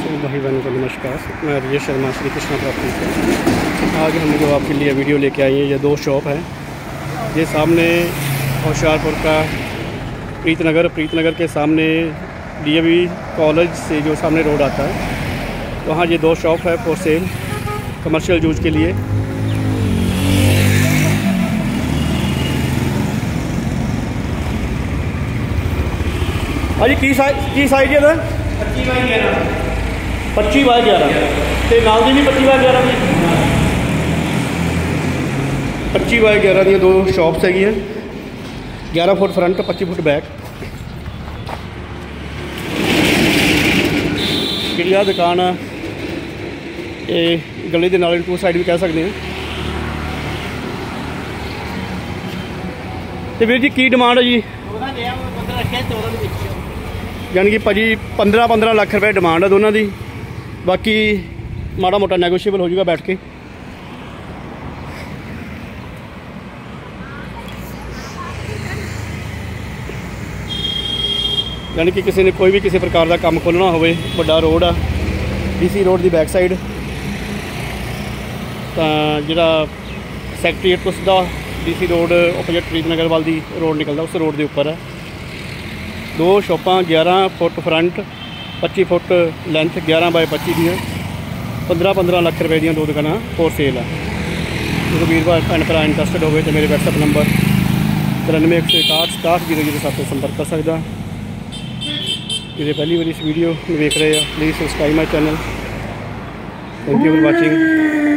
भाई बहनों को नमस्कार। मैं राजेश शर्मा, श्री कृष्णा प्रॉपर्टी से। आज हम जो आपके लिए वीडियो लेके आए हैं, ये दो शॉप है। ये सामने होशियारपुर का प्रीतनगर के सामने DAV कॉलेज से जो सामने रोड आता है, वहाँ ये दो शॉप है फॉर सेल कमर्शियल यूज के लिए। हाँ जी, की साइज है 25x11 ਤੇ ਨਾਲ ਦੀ ਵੀ 25x11 ਦੀ 25x11 ਦੀਆਂ ਦੋ ਸ਼ਾਪਸ ਹੈਗੀਆਂ। 11 ਫੁੱਟ ਫਰੰਟ, 25 ਫੁੱਟ ਬੈਕ। ਜਿਹੜੀ ਆ ਦੁਕਾਨ ਆ ਇਹ ਗਲੀ ਦੇ ਨਾਲ ਟੂ ਸਾਈਡ ਵੀ ਕਹਿ ਸਕਦੇ ਹਾਂ। ਤੇ ਵੀਰ ਜੀ ਕੀ ਡਿਮਾਂਡ ਹੈ ਜੀ? यानी कि भाजी 15-15 लाख रुपए डिमांड है दोनों की। बाकी माड़ा मोटा नैगोशिएबल हो जाएगा बैठ के। यानी कि किसी ने कोई भी किसी प्रकार का काम खोलना हो, बड़ा रोड आ DC रोड की बैक साइड, तो जोड़ा सैकटरीएट तो सीधा DC रोड ओपोजिट प्रीतनगर वाल दी रोड निकलता, उस रोड के उपर है। दो शॉपां 11 foot front, 25 foot length, 11x25 दी 15-15 लाख रुपए दी दो दुकाना फॉर सेल है। जो वीर भैन भरा इंटरस्टेड हो तो मेरे WhatsApp नंबर 93 161 007 से संपर्क कर सकता। जो पहली बार इस वीडियो देख रहे हैं, please subscribe my channel. Thank you for watching.